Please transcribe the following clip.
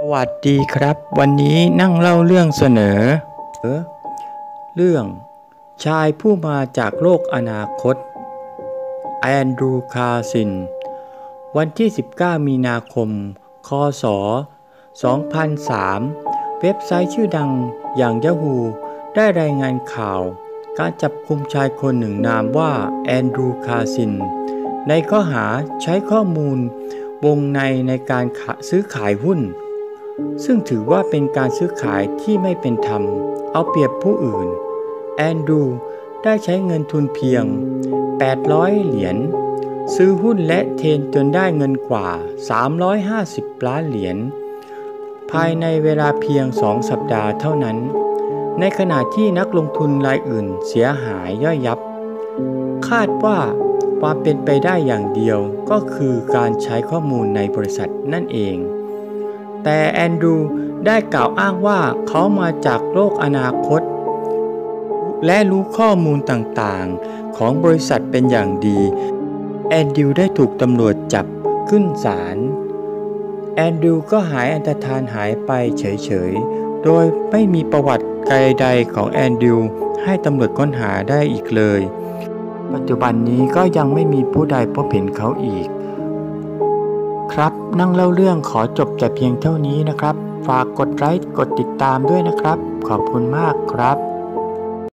สวัสดีครับวันนี้นั่งเล่าเรื่องเสนอเรื่องชายผู้มาจากโลกอนาคตแอนดรูว์คาร์ซินวันที่19มีนาคมคศ2003เว็บไซต์ชื่อดังอย่าง Yahoo ได้รายงานข่าวการจับกุมชายคนหนึ่งนามว่าแอนดรูว์คาร์ซินในข้อหาใช้ข้อมูลวงในการซื้อขายหุ้นซึ่งถือว่าเป็นการซื้อขายที่ไม่เป็นธรรมเอาเปรียบผู้อื่นแอนดรูว์ได้ใช้เงินทุนเพียง800เหรียญซื้อหุ้นและเทรดจนได้เงินกว่า350ล้านเหรียญภายในเวลาเพียง2สัปดาห์เท่านั้นในขณะที่นักลงทุนรายอื่นเสียหายย่อยยับคาดว่าความเป็นไปได้อย่างเดียวก็คือการใช้ข้อมูลในบริษัทนั่นเองแต่แอนดรูว์ได้กล่าวอ้างว่าเขามาจากโลกอนาคตและรู้ข้อมูลต่างๆของบริษัทเป็นอย่างดีแอนดรูว์ได้ถูกตำรวจจับขึ้นศาลแอนดรูว์ก็หายอันตฐานหายไปเฉยๆโดยไม่มีประวัติใดๆของแอนดรูว์ให้ตำรวจค้นหาได้อีกเลยปัจจุบันนี้ก็ยังไม่มีผู้ใดพบเห็นเขาอีกครับนั่งเล่าเรื่องขอจบแต่เพียงเท่านี้นะครับฝากกดไลค์กดติดตามด้วยนะครับขอบคุณมากครับ